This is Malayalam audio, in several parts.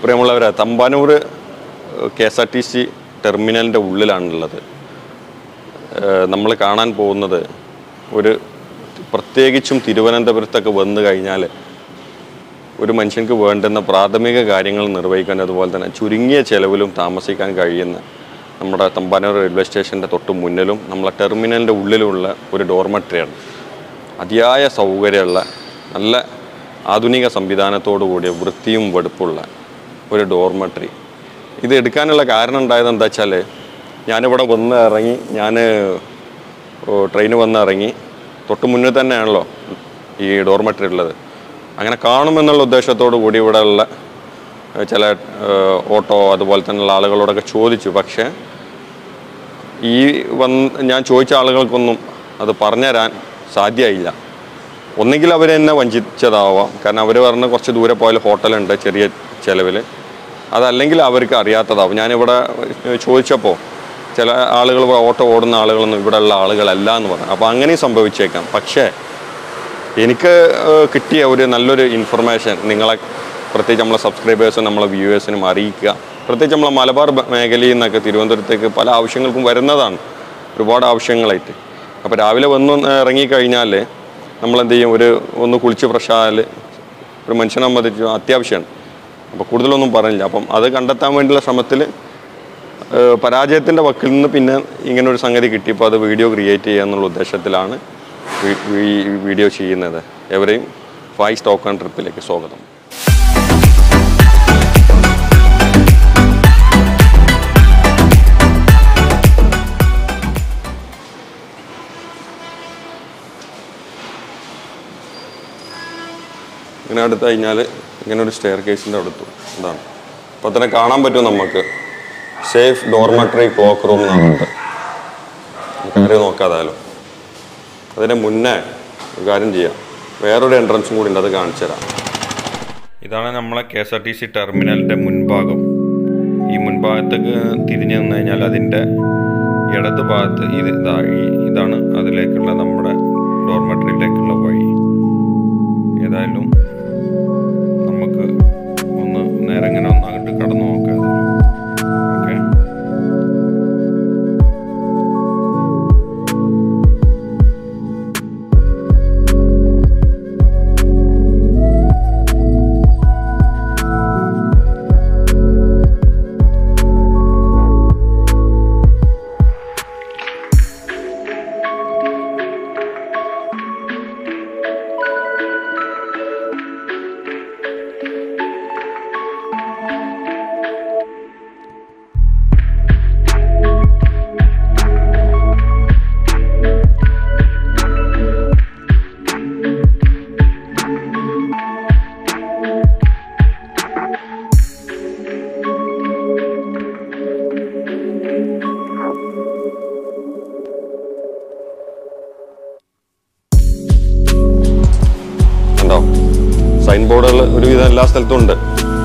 പ്രിയമുള്ളവരെ, തമ്പാനൂർ KSRTC ടെർമിനലിൻ്റെ ഉള്ളിലാണുള്ളത്. നമ്മൾ കാണാൻ പോകുന്നത് പ്രത്യേകിച്ചും തിരുവനന്തപുരത്തൊക്കെ വന്നു കഴിഞ്ഞാൽ ഒരു മനുഷ്യർക്ക് വേണ്ടുന്ന പ്രാഥമിക കാര്യങ്ങൾ നിർവഹിക്കാൻ, അതുപോലെ തന്നെ ചുരുങ്ങിയ ചെലവിലും താമസിക്കാൻ കഴിയുന്ന നമ്മുടെ തമ്പാനൂർ റെയിൽവേ സ്റ്റേഷൻ്റെ തൊട്ട് മുന്നിലും നമ്മളെ ടെർമിനലിൻ്റെ ഉള്ളിലുള്ള ഒരു ഡോർമെട്രിയാണ്. അതിയായ സൗകര്യമുള്ള, നല്ല ആധുനിക സംവിധാനത്തോടു കൂടിയ, വൃത്തിയും വെടുപ്പുള്ള ഒരു ഡോർമെട്രി. ഇത് എടുക്കാനുള്ള കാരണം ഉണ്ടായത് എന്താ വെച്ചാൽ, ഞാനിവിടെ വന്ന് ഇറങ്ങി, ട്രെയിന് വന്ന് ഇറങ്ങി തൊട്ട് മുന്നിൽ തന്നെയാണല്ലോ ഈ ഡോർമെട്രി ഉള്ളത്. അങ്ങനെ കാണുമെന്നുള്ള ഉദ്ദേശത്തോടു കൂടി ഇവിടെ ഉള്ള ചില ഓട്ടോ അതുപോലെ തന്നെയുള്ള ആളുകളോടൊക്കെ ചോദിച്ചു. പക്ഷേ ഞാൻ ചോദിച്ച ആളുകൾക്കൊന്നും അത് പറഞ്ഞുതരാൻ സാധ്യമായില്ല. ഒന്നുകിൽ അവർ എന്നെ വഞ്ചിച്ചതാവാം, കാരണം അവർ പറഞ്ഞ് കുറച്ച് ദൂരെ പോയാൽ ഹോട്ടലുണ്ട് ചെറിയ ചിലവിൽ, അതല്ലെങ്കിൽ അവർക്ക് അറിയാത്തതാവും. ഞാനിവിടെ ചോദിച്ചപ്പോൾ ചില ആളുകൾ ഓട്ടോ ഓടുന്ന ആളുകളൊന്നും ഇവിടെ ഉള്ള ആളുകളല്ല എന്ന് പറഞ്ഞു. അപ്പോൾ അങ്ങനെയും സംഭവിച്ചേക്കാം. പക്ഷേ എനിക്ക് കിട്ടിയ നല്ലൊരു ഇൻഫർമേഷൻ നിങ്ങളെ, പ്രത്യേകിച്ച് നമ്മളെ സബ്സ്ക്രൈബേഴ്സും നമ്മളെ വ്യൂവേഴ്സിനും അറിയിക്കുക. പ്രത്യേകിച്ച് നമ്മളെ മലബാർ മേഖലയിൽ നിന്നൊക്കെ തിരുവനന്തപുരത്തേക്ക് പല ആവശ്യങ്ങൾക്കും വരുന്നതാണ്, ഒരുപാട് ആവശ്യങ്ങളായിട്ട്. അപ്പോൾ രാവിലെ ഇറങ്ങിക്കഴിഞ്ഞാൽ നമ്മളെന്ത് ചെയ്യും, ഒന്ന് കുളിച്ച് ഫ്രഷായാൽ ഒരു മനുഷ്യനെ സംബന്ധിച്ച് അത്യാവശ്യമാണ്. അപ്പോൾ കൂടുതലൊന്നും പറഞ്ഞില്ല. അപ്പം അത് കണ്ടെത്താൻ വേണ്ടിയുള്ള ശ്രമത്തിൽ പരാജയത്തിൻ്റെ വക്കിൽ നിന്ന് പിന്നെ ഇങ്ങനൊരു സംഗതി കിട്ടിയപ്പോൾ അത് വീഡിയോ ക്രിയേറ്റ് ചെയ്യുക എന്നുള്ള ഉദ്ദേശത്തിലാണ് വീഡിയോ ചെയ്യുന്നത്. എവരെയും ഫായ്സ് ടോക്ക് ആൻഡ് ട്രിപ്പിലേക്ക് സ്വാഗതം. ഇങ്ങനെ അടുത്ത് കഴിഞ്ഞാൽ ഇങ്ങനെ ഒരു സ്റ്റെയർ കേസിൻ്റെ അടുത്തു എന്താണ് അപ്പോൾ തന്നെ കാണാൻ പറ്റും നമുക്ക്. സേഫ് ഡോർമെട്രി ക്ലോക്ക് റൂം എന്നുണ്ട്. കയറി നോക്കാതായാലും അതിന് മുന്നേ ഒരു കാര്യം ചെയ്യാം, വേറൊരു എൻട്രൻസും കൂടി ഉണ്ട്, അത് കാണിച്ചു തരാം. ഇതാണ് നമ്മളെ KSRTC ടെർമിനലിൻ്റെ മുൻഭാഗം. ഈ മുൻഭാഗത്തേക്ക് തിരിഞ്ഞു നിന്ന് കഴിഞ്ഞാൽ അതിൻ്റെ ഇടത് ഭാഗത്ത് ഇതാണ് അതിലേക്കുള്ള നമ്മുടെ ഡോർമെട്രിയിലേക്കുള്ള വഴി. ഏതായാലും നമുക്ക് നേരെ ഇങ്ങനെ അങ്ങോട്ട് കടന്നു നോക്കാം. ഓക്കെ, സൈൻ ബോർഡുകൾ ഒരുവിധം എല്ലാ സ്ഥലത്തും ഉണ്ട്.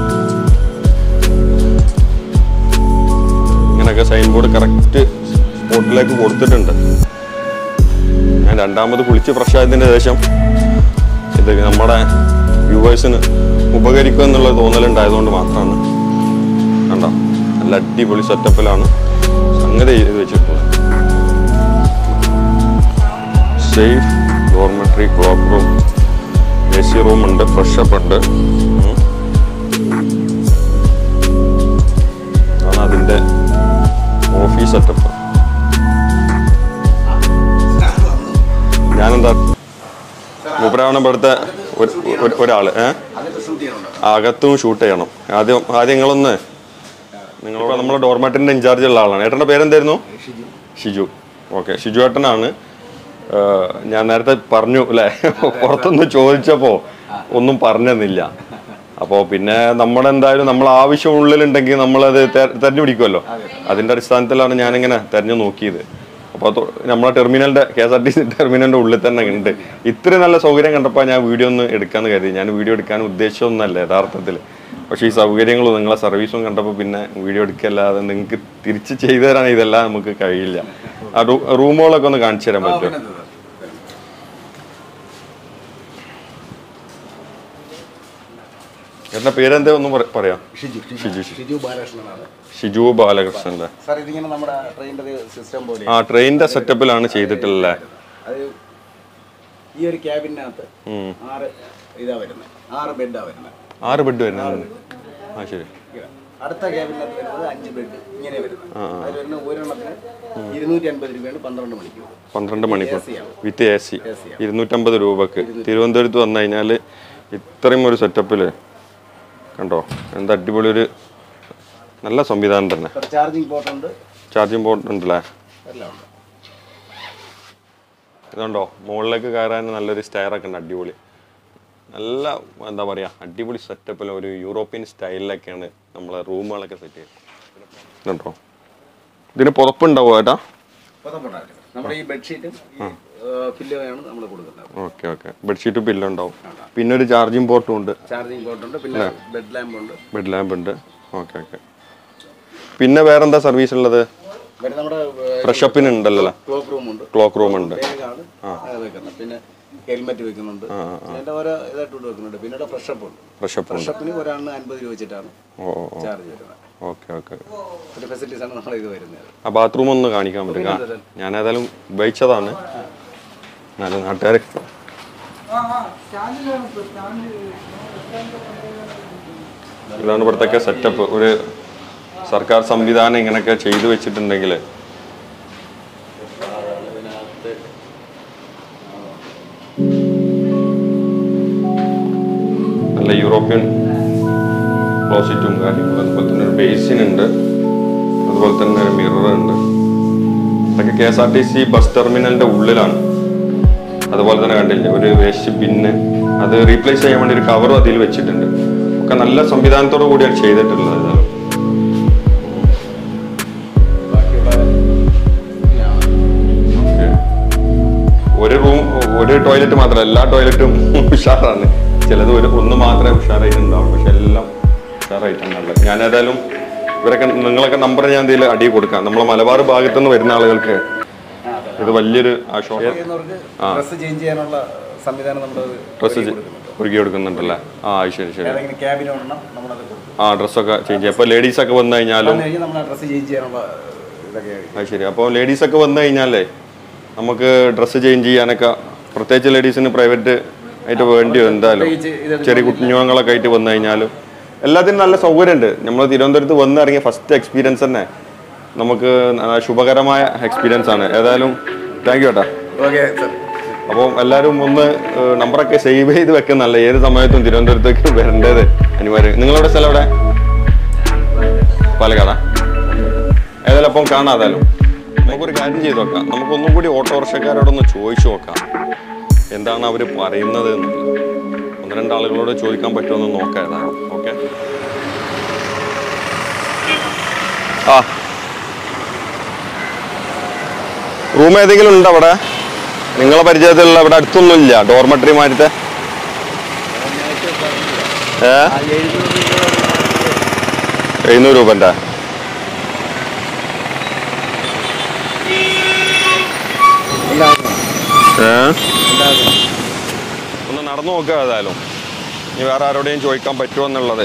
ഇങ്ങനെയൊക്കെ സൈൻ ബോർഡ് കറക്റ്റ് സ്പോട്ടിലേക്ക് കൊടുത്തിട്ടുണ്ട്. ഞാൻ രണ്ടാമത് കുളിച്ച് ഫ്രഷ് ആയതിന് ശേഷം ഇത് നമ്മുടെ വ്യൂവേഴ്സിന് ഉപകരിക്കും എന്നുള്ള തോന്നലുണ്ടായതുകൊണ്ട് മാത്രമാണ്. കണ്ടോ, നല്ല അടിപൊളി സെറ്റപ്പിലാണ് സംഗതി ചെയ്ത് വെച്ചിട്ടുള്ളത്. Safe dormitory cloak room, AC room ഉണ്ട്, ഫ്രഷപ്പ് ഉണ്ട്. അതാണ് അതിൻ്റെ ഓഫീസ് സെറ്റപ്പ്. ഞാനെന്താ മൂപ്പരാവണം ഇവിടുത്തെ ഒരാള് അകത്തും ഷൂട്ട് ചെയ്യണം. ആദ്യം നിങ്ങളൊന്ന് നമ്മളെ ഡോർമെട്രിൻ്റെ ഇൻചാർജ് ഉള്ള ആളാണ്. ഏട്ടൻ്റെ പേരെന്തായിരുന്നു? ഷിജു. ഓക്കെ, ഷിജു ഏട്ടനാണ്. ഞാൻ നേരത്തെ പറഞ്ഞു അല്ലേ, പുറത്തൊന്ന് ചോദിച്ചപ്പോൾ ഒന്നും പറഞ്ഞെന്നില്ല. അപ്പോൾ പിന്നെ നമ്മളെന്തായാലും നമ്മൾ ആവശ്യമുള്ളിലുണ്ടെങ്കിൽ നമ്മളത് തെരഞ്ഞു പിടിക്കുമല്ലോ. അതിൻ്റെ അടിസ്ഥാനത്തിലാണ് ഞാനിങ്ങനെ തെരഞ്ഞു നോക്കിയത്. അപ്പോൾ നമ്മളെ ടെർമിനലിൻ്റെ KSRTC ടെർമിനലിൻ്റെ ഉള്ളിൽ തന്നെ ഉണ്ട്. ഇത്രയും നല്ല സൗകര്യം കണ്ടപ്പോൾ ഞാൻ വീഡിയോ ഒന്ന് എടുക്കാമെന്ന് കരുതി. ഞാൻ വീഡിയോ എടുക്കാൻ ഉദ്ദേശിച്ചൊന്നുമല്ല യഥാർത്ഥത്തിൽ. പക്ഷേ ഈ സൗകര്യങ്ങളും നിങ്ങളെ സർവീസും കണ്ടപ്പോൾ പിന്നെ വീഡിയോ എടുക്കല്ലാതെ നിങ്ങൾക്ക് തിരിച്ച് ചെയ്തു തരാൻ ഇതെല്ലാം നമുക്ക് കഴിയില്ല. ആ റൂമുകളൊക്കെ ഒന്ന് കാണിച്ചു തരാൻ പറ്റുമോ? ചേട്ടൻ്റെ പേരെന്താ ഒന്നും പറയാം? ഷിജു ബാലകൃഷ്ണൻ്റെ. ആ ട്രെയിനിന്റെ സെറ്റപ്പിലാണ് ചെയ്തിട്ടുള്ളത്. ഈ ഒരു ക്യാബിനകത്ത് 6 ബെഡ് വരുന്നത്. ആ ശരി. അടുത്ത ക്യാബിനകത്ത് വരുന്നത് 5 ബെഡ് ഇങ്ങനെ വരുന്നത്. അതിൽ വരുന്ന ഒരെണ്ണത്തിന് 250 രൂപയാണ് 12 മണിക്കൂർ വിത്ത് AC 250 രൂപക്ക്. തിരുവനന്തപുരത്ത് വന്നു കഴിഞ്ഞാൽ ഇത്രയും ഒരു സെറ്റപ്പിൽ കണ്ടോ, എന്താ അടിപൊളി ഒരു നല്ല സംവിധാനം തന്നെ. ചാർജിങ് പോർട്ട് ഉണ്ടല്ലേ. ഇതുണ്ടോ മുകളിലേക്ക് കയറാൻ നല്ലൊരു സ്റ്റെയറൊക്കെ ഉണ്ട്. അടിപൊളി നല്ല എന്താ പറയുക അടിപൊളി സെറ്റപ്പിൽ ഒരു യൂറോപ്യൻ സ്റ്റൈലിലൊക്കെയാണ് നമ്മളെ റൂമുകളൊക്കെ സെറ്റ് ചെയ്യുന്നത്. ഇതുണ്ടോ ഇതിന് പുറപ്പുണ്ടാവോ ഏട്ടാ? ഓക്കെ ബെഡ്ഷീറ്റും പില്ലുണ്ടാവും. പിന്നെ ഒരു ചാർജിങ് പോർട്ടും ഉണ്ട്. ബെഡ് ലാമ്പ് ഉണ്ട്. ഓക്കെ. പിന്നെ വേറെന്താ സർവീസ് ഉള്ളത്? ഫ്രഷപ്പിന് ഉണ്ടല്ലോ. ക്ലോക്ക് റൂം ഉണ്ട്. പിന്നെ ഹെൽമെറ്റ് വെക്കുന്നുണ്ട്. പിന്നെ ഫ്രഷപ്പിന് ഒരാളിന് 50 രൂപ വെച്ചിട്ടാണ് ചാർജ് വരുന്നത്. ആ ബാത്റൂം ഒന്ന് കാണിക്കാൻ പറ്റുക? ഞാൻ ഏതായാലും ഉപയോഗിച്ചതാണ്. നാട്ടുകാർ ഇതാണ് ഇവിടത്തെ സെറ്റപ്പ്. ഒരു സർക്കാർ സംവിധാനം ഇങ്ങനെയൊക്കെ ചെയ്തു വെച്ചിട്ടുണ്ടെങ്കിൽ നല്ല യൂറോപ്യൻ ക്ലോസറ്റും കാര്യങ്ങളും. അതുപോലെ തന്നെ ഒരു ബേസിൻ ഉണ്ട്. അതുപോലെ തന്നെ ഒരു മിറർ ഉണ്ട്. അതൊക്കെ KSRTC ബസ് ടെർമിനലിന്റെ ഉള്ളിലാണ്. അതുപോലെ തന്നെ കണ്ടില്ലേ ഒരു വേസ്റ്റ് ബിന്ന്, അത് റീപ്ലേസ് ചെയ്യാൻ വേണ്ടി ഒരു കവറും അതിൽ വെച്ചിട്ടുണ്ട്. ഒക്കെ നല്ല സംവിധാനത്തോടു കൂടിയാണ് ചെയ്തിട്ടുള്ളത്. ഒരു റൂം ഒരു ടോയ്ലറ്റ് മാത്രമല്ല, എല്ലാ ടോയ്ലറ്റും ഉഷാറാണ്. ചിലത് ഒന്ന് മാത്രമേ ഉഷാറായിട്ടുണ്ടാവും, പക്ഷെ എല്ലാം ഉഷാറായിട്ടുണ്ടാവില്ല. ഞാൻ ഏതായാലും നിങ്ങളൊക്കെ നമ്പർ ഞാൻ എന്തെങ്കിലും അടി കൊടുക്കാം. നമ്മളെ മലബാർ ഭാഗത്തുനിന്ന് വരുന്ന ആളുകൾക്ക് ഇത് വലിയൊരു ആശ്വാസം. ഡ്രസ്സ് ഒരുക്കി കൊടുക്കുന്നുണ്ടല്ലേ? ആ ശരി. ഡ്രസ്സൊക്കെ ചേഞ്ച് ചെയ്യാം. അപ്പോൾ ലേഡീസൊക്കെ വന്നു കഴിഞ്ഞാലും അത് ശരി. അപ്പോൾ ലേഡീസൊക്കെ വന്നു കഴിഞ്ഞാലേ നമുക്ക് ഡ്രസ്സ് ചേഞ്ച് ചെയ്യാനൊക്കെ, പ്രത്യേകിച്ച് ലേഡീസിന് പ്രൈവറ്റ് ആയിട്ട് വേണ്ടി വരും. എന്തായാലും ചെറിയ കുഞ്ഞുങ്ങളൊക്കെ ആയിട്ട് വന്നു കഴിഞ്ഞാലും എല്ലാത്തിനും നല്ല സൗകര്യമുണ്ട്. നമ്മൾ തിരുവനന്തപുരത്ത് വന്നിറങ്ങിയ ഫസ്റ്റ് എക്സ്പീരിയൻസ് തന്നെ നമുക്ക് ശുഭകരമായ എക്സ്പീരിയൻസ് ആണ്. ഏതായാലും താങ്ക് യു ഏട്ടാ. അപ്പം എല്ലാവരും ഒന്ന് നമ്പറൊക്കെ സേവ് ചെയ്ത് വെക്കുന്നല്ല. ഏത് സമയത്തും തിരുവനന്തപുരത്തേക്ക് വരേണ്ടത് അനിവാര്യം. നിങ്ങളുടെ സ്ഥലം എവിടെ? പാലക്കാടാ? ഏതായാലും അപ്പം കാണാം. ഏതായാലും നമുക്കൊരു കാര്യം ചെയ്ത് നോക്കാം. നമുക്കൊന്നും കൂടി ഓട്ടോറിക്ഷക്കാരോടൊന്ന് ചോദിച്ചു നോക്കാം എന്താണ് അവർ പറയുന്നത് എന്നുള്ളത്. 1-2 ആളുകളോട് ചോദിക്കാൻ പറ്റുമെന്ന് നോക്കാം. ഏതാണ് ഓക്കെ. റൂം ഏതെങ്കിലും ഉണ്ടോ അവിടെ നിങ്ങളെ പരിചയത്തിലുള്ള? ഇവിടെ അടുത്തൊന്നും ഇല്ല ഡോർമെട്രി മാറ്റത്തെ? 700 രൂപൻ്റെ ഒന്ന് നടന്നു നോക്കുക. ഏതായാലും ഇനി വേറെ ആരോടെയും ചോദിക്കാൻ പറ്റുമോ എന്നുള്ളത്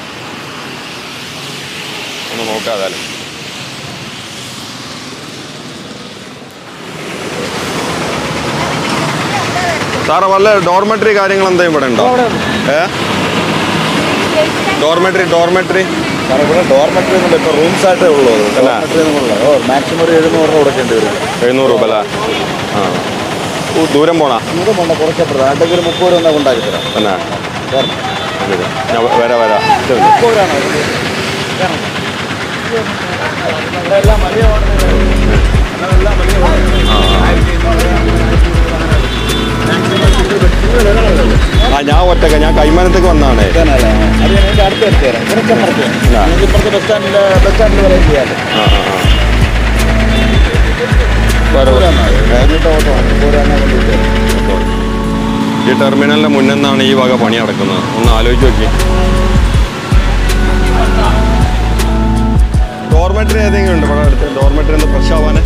ഒന്ന് നോക്കാം. ഏതായാലും സാറേ വല്ല ഡോർമെട്രി കാര്യങ്ങൾ എന്തെങ്കിലും ഇവിടെ ഉണ്ടോ? ഡോർമെട്രി ഇവിടെ ഡോർമെട്രി ഒന്നും ഇപ്പോൾ റൂംസ് ആയിട്ടേ ഉള്ളൂ. മാക്സിമം ഒരു 700 രൂപ കൊടുക്കേണ്ടി വരും. 700 രൂപ അല്ലേ? ആ ദൂരം പോണ? ദൂരം പോണ്ട, കുറച്ചപ്പുറത്ത്. ആട്ടൊക്കെ ഒരു 30 രൂപ ഉണ്ടാക്കി തരാം. തന്നെ വരാം. 30 രൂപയാണ്. എല്ലാം വലിയ ഞാൻ ഒറ്റക്ക, ഞാൻ കൈമാനത്തേക്ക് വന്നാണ്. ഈ ടെർമിനലിന്റെ മുന്നിന്നാണ് ഈ വക പണി നടക്കുന്നത്. ഒന്ന് ആലോചിച്ച് നോക്കി. ഡോർമെട്രി ഏതെങ്കിലും ഉണ്ട് ഇവിടെ അടുത്ത്? ഡോർമെട്രി ഒന്ന് ഫ്രഷ് ആവാൻ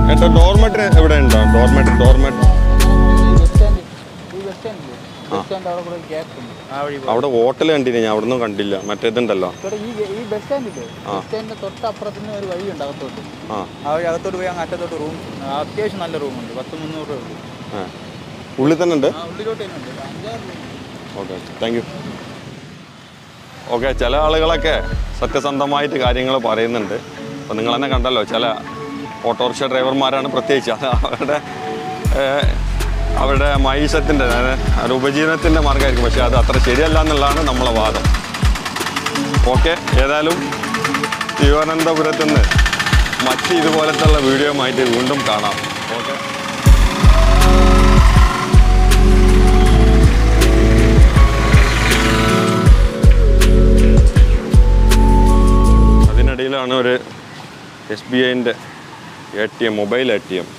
ഏട്ടാ ഡോർമെട്രി എവിടെ ഉണ്ടോ? ഡോർമെട്രി അവിടെ ഹോട്ടൽ കണ്ടില്ല, ഞാൻ അവിടെ നിന്നും കണ്ടില്ല. മറ്റേതുണ്ടല്ലോ ഈ ബസ് സ്റ്റാൻഡില്ലേ, ബസ് സ്റ്റാൻഡിന്റെ തൊട്ടപ്പുറത്തുനിന്ന് ഒരു വഴിയുണ്ട് അകത്തോട്ട്. ആ വഴി അകത്തോട്ട് പോയി അങ്ങ് അറ്റത്തോട്ട് റൂം, അത്യാവശ്യം നല്ല റൂമുണ്ട്. 10-300 രൂപ ഉള്ളൂ. ഉള്ളിൽ തന്നെ ഉണ്ട്. ഉള്ളിലോട്ട് തന്നെ ഉണ്ട് 5-6 room. Okay, thank you. Okay, ചില ആളുകളൊക്കെ സത്യസന്ധമായിട്ട് കാര്യങ്ങൾ പറയുന്നുണ്ട്. അപ്പോൾ നിങ്ങൾ തന്നെ കണ്ടല്ലോ, ചില ഓട്ടോറിക്ഷ ഡ്രൈവർമാരാണ് പ്രത്യേകിച്ച്, അത് അവരുടെ മൈസത്തിൻ്റെ ഒരു ഉപജീവനത്തിൻ്റെ മാർഗ്ഗമായിരിക്കും. പക്ഷേ അത് അത്ര ശരിയല്ല എന്നുള്ളതാണ് നമ്മളെ വാദം. ഓക്കെ, ഏതായാലും തിരുവനന്തപുരത്ത് നിന്ന് മറ്റ് ഇതുപോലത്തുള്ള വീഡിയോയുമായിട്ട് വീണ്ടും കാണാം. ഓക്കെ. അതിനിടയിലാണ് ഒരു SBIൻ്റെ ATM, മൊബൈൽ ATM.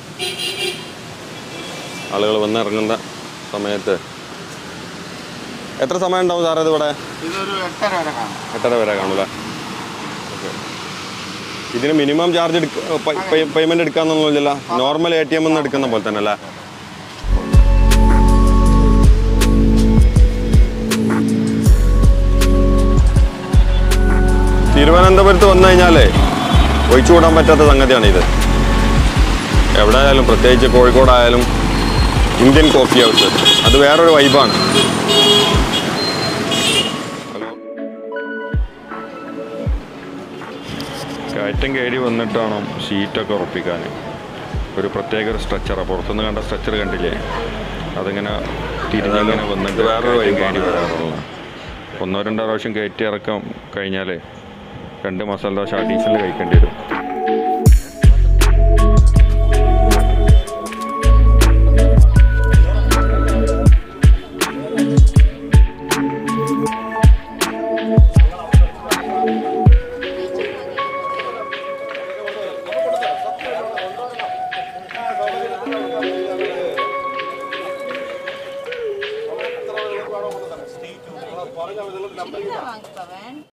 ആളുകൾ വന്നിറങ്ങുന്ന സമയത്ത് എത്ര സമയം ഉണ്ടാവും സാറേ ഇത് ഇവിടെ? 8:30 വരെ കാണൂല. ഓക്കെ. ഇതിന് മിനിമം ചാർജ് പേയ്മെൻറ്റ് എടുക്കാന്നൊന്നുമില്ലല്ലോ, നോർമൽ ATM എന്ന് എടുക്കുന്ന പോലെ തന്നെ അല്ലേ? തിരുവനന്തപുരത്ത് വന്നു കഴിഞ്ഞാലേ ഒഴിച്ചുകൂടാൻ പറ്റാത്ത സംഗതിയാണിത്. എവിടെ ആയാലും, പ്രത്യേകിച്ച് കോഴിക്കോടായാലും ഇന്ത്യൻ കോഫി ഹൗസ്, അത് വേറൊരു വൈബാണ്. ഹലോ, കയറ്റം കയറി വന്നിട്ട് വേണം സീറ്റൊക്കെ ഉറപ്പിക്കാൻ. ഒരു പ്രത്യേക ഒരു സ്ട്രെച്ചറാണ്, പുറത്തുനിന്ന് കണ്ട സ്ട്രെച്ചർ കണ്ടില്ലേ, അതിങ്ങനെ തിരിഞ്ഞിങ്ങനെ വന്നിട്ട് വേറൊരു വൈബാണ് വരാറുള്ളത്. 1-2 പ്രാവശ്യം കയറ്റി ഇറക്കം കഴിഞ്ഞാൽ 2 മസാല ദോശ അഡീഷണൽ കഴിക്കേണ്ടി വരും.